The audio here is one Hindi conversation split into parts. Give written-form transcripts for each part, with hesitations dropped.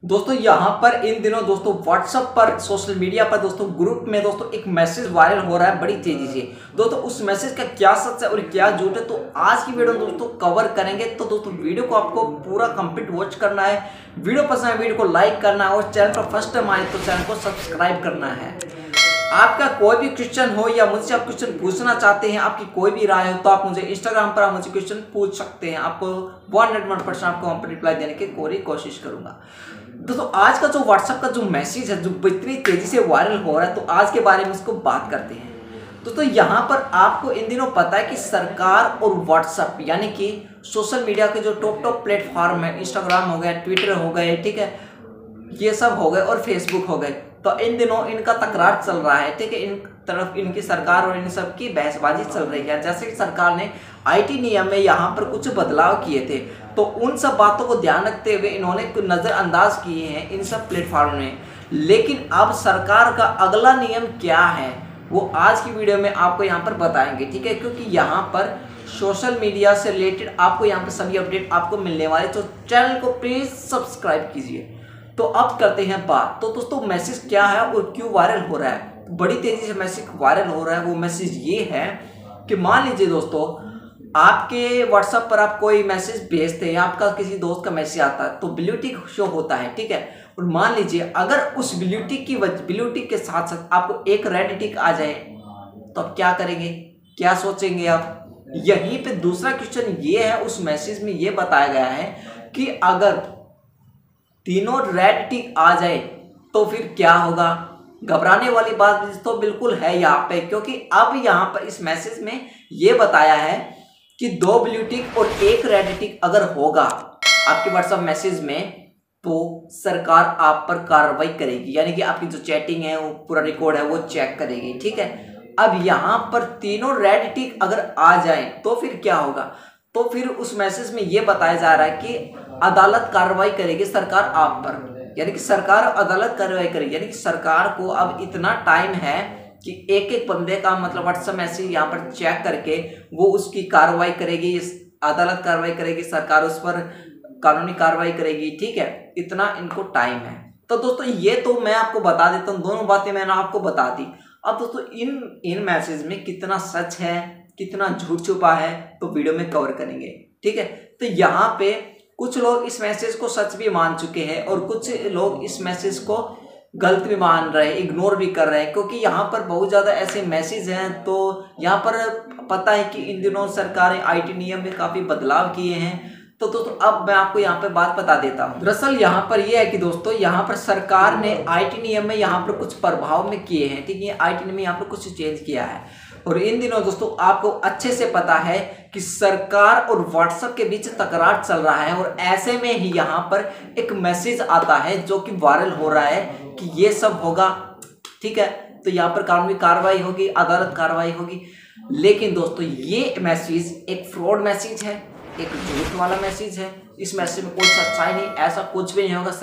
दोस्तों यहाँ पर इन दिनों दोस्तों व्हाट्सएप पर सोशल मीडिया पर दोस्तों ग्रुप में दोस्तों एक मैसेज वायरल हो रहा है बड़ी तेजी से। दोस्तों उस मैसेज का क्या सच है और क्या झूठ है तो आज की वीडियो में दोस्तों कवर करेंगे। तो दोस्तों वीडियो को आपको पूरा कंप्लीट वॉच करना है। वीडियो पसंद है वीडियो को लाइक करना है और चैनल पर फर्स्ट टाइम आए तो चैनल को सब्सक्राइब करना है। आपका कोई भी क्वेश्चन हो या मुझसे आप क्वेश्चन पूछना चाहते हैं, आपकी कोई भी राय हो तो आप मुझे इंस्टाग्राम पर मुझे क्वेश्चन पूछ सकते हैं। आपको 101% आपको रिप्लाई देने की पूरी कोशिश करूंगा। दोस्तों आज का जो व्हाट्सएप का जो मैसेज है जो इतनी तेजी से वायरल हो रहा है तो आज के बारे में इसको बात करते हैं। दोस्तों यहाँ पर आपको इन दिनों पता है कि सरकार और व्हाट्सएप यानी कि सोशल मीडिया के जो टॉप प्लेटफॉर्म है, इंस्टाग्राम हो गया, ट्विटर हो गए, ठीक है, ये सब हो गए और फेसबुक हो गए, तो इन दिनों इनका तकरार चल रहा है। ठीक है, इन तरफ इनकी सरकार और इन सब की बहसबाजी चल रही है। जैसे कि सरकार ने आईटी नियम में यहाँ पर कुछ बदलाव किए थे तो उन सब बातों को ध्यान रखते हुए इन्होंने नज़रअंदाज किए हैं इन सब प्लेटफॉर्म में। लेकिन अब सरकार का अगला नियम क्या है वो आज की वीडियो में आपको यहाँ पर बताएंगे। ठीक है, क्योंकि यहाँ पर सोशल मीडिया से रिलेटेड आपको यहाँ पर सभी अपडेट आपको मिलने वाले, तो चैनल को प्लीज़ सब्सक्राइब कीजिए। तो अब करते हैं बात। तो दोस्तों मैसेज क्या है और क्यों वायरल हो रहा है, बड़ी तेजी से मैसेज वायरल हो रहा है। वो मैसेज ये है कि मान लीजिए दोस्तों आपके व्हाट्सएप पर आप कोई मैसेज भेजते हैं, आपका किसी दोस्त का मैसेज आता है तो ब्लू टिक शो होता है। ठीक है, और मान लीजिए अगर उस ब्लू टिक के साथ साथ आपको एक रेड टिक आ जाए तो आप क्या करेंगे, क्या सोचेंगे आप? यहीं पे दूसरा क्वेश्चन ये है, उस मैसेज में ये बताया गया है कि अगर तीनों रेड टिक आ जाए तो फिर क्या होगा। घबराने वाली बात तो बिल्कुल है यहाँ पे, क्योंकि अब यहाँ पर इस मैसेज में ये बताया है कि 2 ब्लू टिक और 1 रेड टिक अगर होगा आपके व्हाट्सएप मैसेज में तो सरकार आप पर कार्रवाई करेगी, यानी कि आपकी जो चैटिंग है वो पूरा रिकॉर्ड है वो चेक करेगी। ठीक है, अब यहाँ पर तीनों रेड टिक अगर आ जाए तो फिर क्या होगा, तो फिर उस मैसेज में ये बताया जा रहा है कि अदालत कार्रवाई करेगी सरकार आप पर, यानी कि सरकार अदालत कार्रवाई करेगी। यानी कि सरकार को अब इतना टाइम है कि एक एक बंदे का मतलब व्हाट्सएप मैसेज यहाँ पर चेक करके वो उसकी कार्रवाई करेगी, अदालत कार्रवाई करेगी, सरकार उस पर कानूनी कार्रवाई करेगी। ठीक है, इतना इनको टाइम है। तो दोस्तों ये तो मैं आपको बता देता हूँ, दोनों बातें मैंने आपको बता दी। अब दोस्तों इन मैसेज में कितना सच है कितना झूठ छुपा है तो वीडियो में कवर करेंगे। ठीक है, तो यहाँ पे कुछ लोग इस मैसेज को सच भी मान चुके हैं और कुछ लोग इस मैसेज को गलत भी मान रहे हैं, इग्नोर भी कर रहे हैं, क्योंकि यहाँ पर बहुत ज़्यादा ऐसे मैसेज हैं। तो यहाँ पर पता है कि इन दिनों सरकार ने आईटी नियम में काफ़ी बदलाव किए हैं। तो दोस्तों अब मैं आपको यहाँ पे बात बता देता हूँ। दरअसल यहाँ पर यह है कि दोस्तों यहाँ पर सरकार ने आईटी नियम में यहाँ पर कुछ प्रभाव में किए हैं। ठीक है, आईटी नियम में यहाँ पर कुछ चेंज किया है और इन दिनों दोस्तों आपको अच्छे से पता है कि सरकार और व्हाट्सएप के बीच तकरार चल रहा है और ऐसे में ही यहाँ पर एक मैसेज आता है जो कि वायरल हो रहा है कि ये सब होगा। ठीक है, तो यहाँ पर कानूनी कार्रवाई होगी, अदालत कार्रवाई होगी। लेकिन दोस्तों ये मैसेज एक फ्रॉड मैसेज है, एक झूठ वाला मैसेज है। इस मैसेज में कोई सच्चाई नहीं, ऐसा कुछ भी नहीं होगा।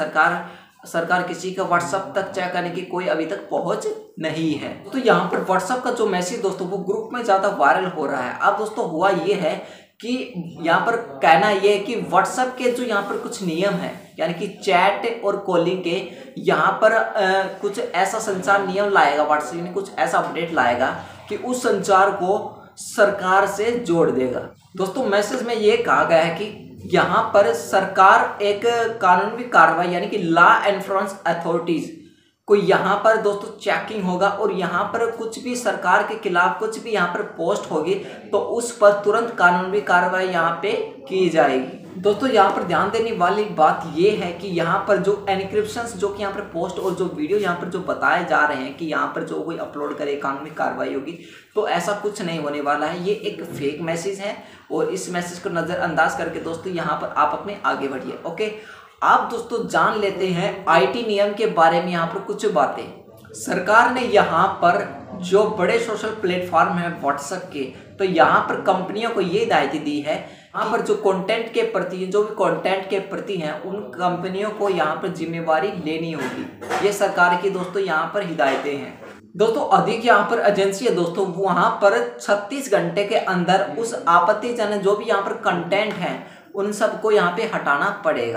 सरकार किसी का व्हाट्सएप तक चेक करने की कोई अभी तक पहुंच नहीं है। तो यहाँ पर व्हाट्सएप का जो मैसेज दोस्तों वो ग्रुप में ज़्यादा वायरल हो रहा है। अब दोस्तों हुआ ये है कि यहाँ पर कहना ये है कि व्हाट्सएप के जो यहाँ पर कुछ नियम है, यानी कि चैट और कॉलिंग के यहाँ पर कुछ ऐसा संचार नियम लाएगा व्हाट्सएप ने, कुछ ऐसा अपडेट लाएगा कि उस संचार को सरकार से जोड़ देगा। दोस्तों मैसेज में ये कहा गया है कि यहाँ पर सरकार एक कानूनी कार्रवाई यानी कि लॉ एनफोर्समेंट अथॉरिटीज को यहाँ पर दोस्तों चेकिंग होगा और यहाँ पर कुछ भी सरकार के खिलाफ कुछ भी यहाँ पर पोस्ट होगी तो उस पर तुरंत कानूनी कार्रवाई यहाँ पे की जाएगी। दोस्तों यहाँ पर ध्यान देने वाली बात ये है कि यहाँ पर जो एनक्रिप्शंस जो कि यहाँ पर पोस्ट और जो वीडियो यहाँ पर जो बताए जा रहे हैं कि यहाँ पर जो कोई अपलोड करे कानूनी कार्रवाई होगी, तो ऐसा कुछ नहीं होने वाला है। ये एक फेक मैसेज है और इस मैसेज को नज़रअंदाज करके दोस्तों यहाँ पर आप अपने आगे बढ़िए। ओके, आप दोस्तों जान लेते हैं आईटी नियम के बारे में यहाँ पर कुछ बातें। सरकार ने यहाँ पर जो बड़े सोशल प्लेटफॉर्म हैं व्हाट्सएप के, तो यहाँ पर कंपनियों को ये हिदायत दी है, यहाँ पर जो कंटेंट के प्रति जो भी कंटेंट के प्रति हैं उन कंपनियों को यहाँ पर जिम्मेवारी लेनी होगी। ये सरकार की दोस्तों यहाँ पर हिदायतें हैं। दोस्तों अधिक यहाँ पर एजेंसी है दोस्तों, वहाँ पर 36 घंटे के अंदर उस आपत्तिजनक जो भी यहाँ पर कंटेंट है उन सबको यहाँ पे हटाना पड़ेगा।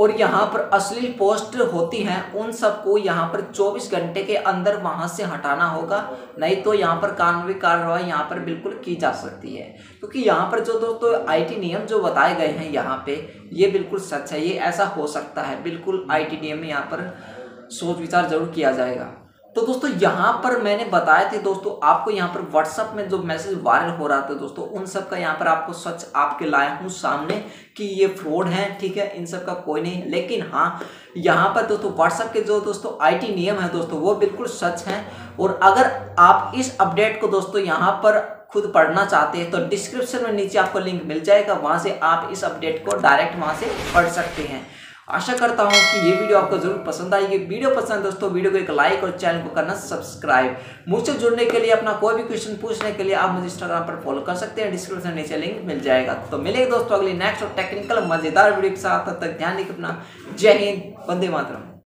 और यहाँ पर अश्लील पोस्ट होती हैं उन सबको यहाँ पर 24 घंटे के अंदर वहाँ से हटाना होगा, नहीं तो यहाँ पर कानूनी कार्रवाई यहाँ पर बिल्कुल की जा सकती है। क्योंकि यहाँ पर जो दोस्तों आईटी नियम जो बताए गए हैं यहाँ पे, ये बिल्कुल सच है, ये ऐसा हो सकता है, बिल्कुल आईटी नियम में यहाँ पर सोच विचार जरूर किया जाएगा। तो दोस्तों यहाँ पर मैंने बताया थे दोस्तों आपको, यहाँ पर व्हाट्सएप में जो मैसेज वायरल हो रहा था दोस्तों, उन सब का यहाँ पर आपको सच आपके लाया हूँ सामने कि ये फ्रॉड है, ठीक है, इन सब का कोई नहीं। लेकिन हाँ, यहाँ पर दोस्तों व्हाट्सएप के जो दोस्तों आईटी नियम है दोस्तों, वो बिल्कुल सच हैं। और अगर आप इस अपडेट को दोस्तों यहाँ पर खुद पढ़ना चाहते हैं तो डिस्क्रिप्शन में नीचे आपको लिंक मिल जाएगा, वहाँ से आप इस अपडेट को डायरेक्ट वहाँ से पढ़ सकते हैं। आशा करता हूं कि ये वीडियो आपको जरूर पसंद आएगी। वीडियो पसंद दोस्तों वीडियो को एक लाइक और चैनल को करना सब्सक्राइब। मुझसे जुड़ने के लिए, अपना कोई भी क्वेश्चन पूछने के लिए आप मुझे इंस्टाग्राम पर फॉलो कर सकते हैं, डिस्क्रिप्शन में नीचे लिंक मिल जाएगा। तो मिलेंगे दोस्तों अगली नेक्स्ट और टेक्निकल मजेदार वीडियो के साथ, तब तक ध्यान रखिए अपना। जय हिंद, वंदे मातरम।